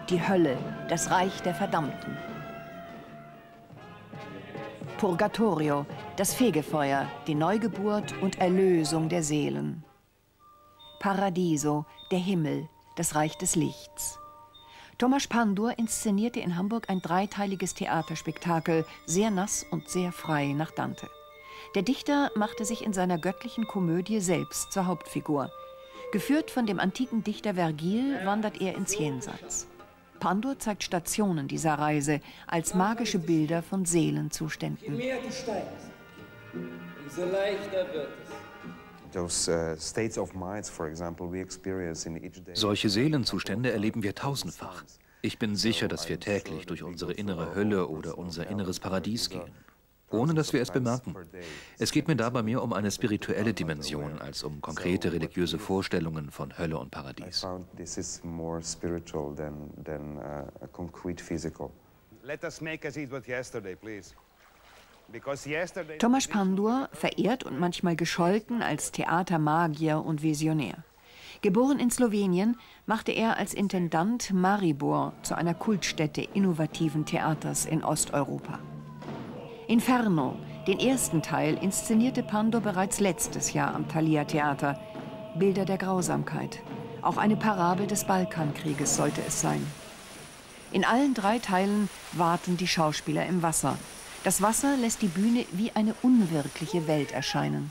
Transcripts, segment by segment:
die Hölle, das Reich der Verdammten. Purgatorio, das Fegefeuer, die Neugeburt und Erlösung der Seelen. Paradiso, der Himmel, das Reich des Lichts. Tomasz Pandur inszenierte in Hamburg ein dreiteiliges Theaterspektakel, sehr nass und sehr frei nach Dante. Der Dichter machte sich in seiner göttlichen Komödie selbst zur Hauptfigur. Geführt von dem antiken Dichter Vergil wandert er ins Jenseits. Pandur zeigt Stationen dieser Reise als magische Bilder von Seelenzuständen. Je mehr du steigst, umso leichter wird es. Solche Seelenzustände erleben wir tausendfach. Ich bin sicher, dass wir täglich durch unsere innere Hölle oder unser inneres Paradies gehen, ohne dass wir es bemerken. Es geht mir dabei mehr um eine spirituelle Dimension als um konkrete religiöse Vorstellungen von Hölle und Paradies. Tomasz Pandur, verehrt und manchmal gescholten als Theatermagier und Visionär. Geboren in Slowenien, machte er als Intendant Maribor zu einer Kultstätte innovativen Theaters in Osteuropa. Inferno, den ersten Teil, inszenierte Pandur bereits letztes Jahr am Thalia Theater. Bilder der Grausamkeit. Auch eine Parabel des Balkankrieges sollte es sein. In allen drei Teilen warten die Schauspieler im Wasser. Das Wasser lässt die Bühne wie eine unwirkliche Welt erscheinen.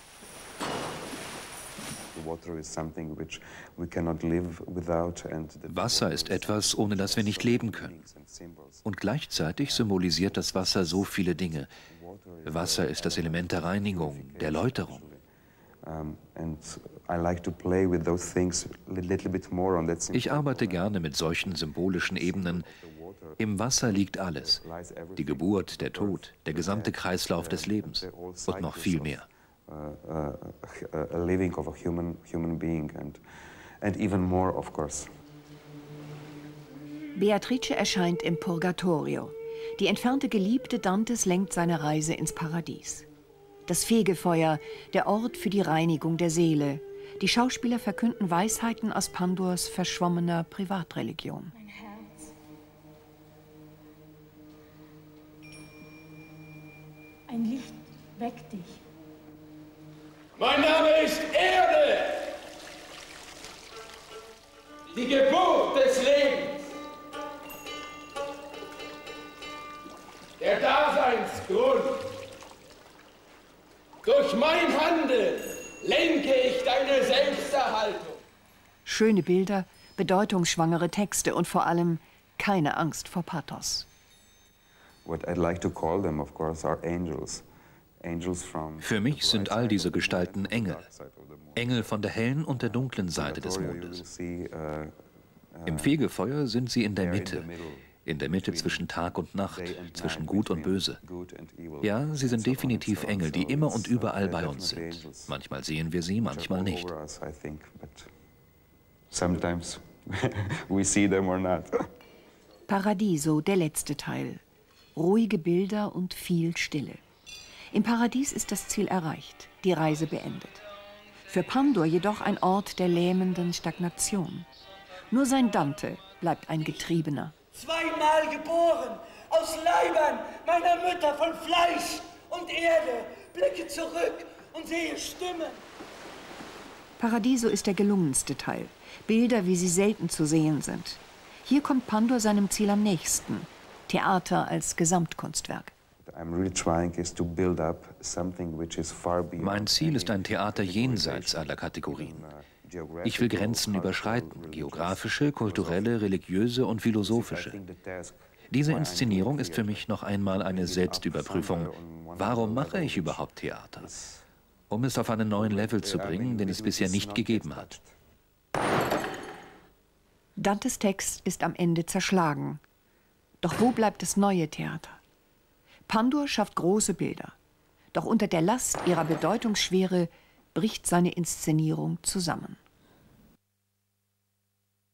Wasser ist etwas, ohne das wir nicht leben können. Und gleichzeitig symbolisiert das Wasser so viele Dinge. Wasser ist das Element der Reinigung, der Läuterung. Ich arbeite gerne mit solchen symbolischen Ebenen. Im Wasser liegt alles. Die Geburt, der Tod, der gesamte Kreislauf des Lebens und noch viel mehr. Beatrice erscheint im Purgatorio. Die entfernte Geliebte Dantes lenkt seine Reise ins Paradies. Das Fegefeuer, der Ort für die Reinigung der Seele. Die Schauspieler verkünden Weisheiten aus Pandurs verschwommener Privatreligion. Mein Herz. Ein Licht weckt dich. Mein Name ist Erde, die Geburt des Lebens, der Daseinsgrund. Durch mein Handeln lenke ich deine Selbsterhaltung. Schöne Bilder, bedeutungsschwangere Texte und vor allem keine Angst vor Pathos. What I'd like to call them, of course, are angels. Für mich sind all diese Gestalten Engel. Engel von der hellen und der dunklen Seite des Mondes. Im Fegefeuer sind sie in der Mitte zwischen Tag und Nacht, zwischen Gut und Böse. Ja, sie sind definitiv Engel, die immer und überall bei uns sind. Manchmal sehen wir sie, manchmal nicht. Paradiso, der letzte Teil. Ruhige Bilder und viel Stille. Im Paradies ist das Ziel erreicht, die Reise beendet. Für Pandur jedoch ein Ort der lähmenden Stagnation. Nur sein Dante bleibt ein Getriebener. Zweimal geboren, aus Leibern meiner Mütter von Fleisch und Erde, blicke zurück und sehe Stimmen. Paradiso ist der gelungenste Teil. Bilder, wie sie selten zu sehen sind. Hier kommt Pandur seinem Ziel am nächsten. Theater als Gesamtkunstwerk. Mein Ziel ist ein Theater jenseits aller Kategorien. Ich will Grenzen überschreiten, geografische, kulturelle, religiöse und philosophische. Diese Inszenierung ist für mich noch einmal eine Selbstüberprüfung. Warum mache ich überhaupt Theater? Um es auf einen neuen Level zu bringen, den es bisher nicht gegeben hat. Dantes Text ist am Ende zerschlagen. Doch wo bleibt das neue Theater? Pandur schafft große Bilder. Doch unter der Last ihrer Bedeutungsschwere bricht seine Inszenierung zusammen.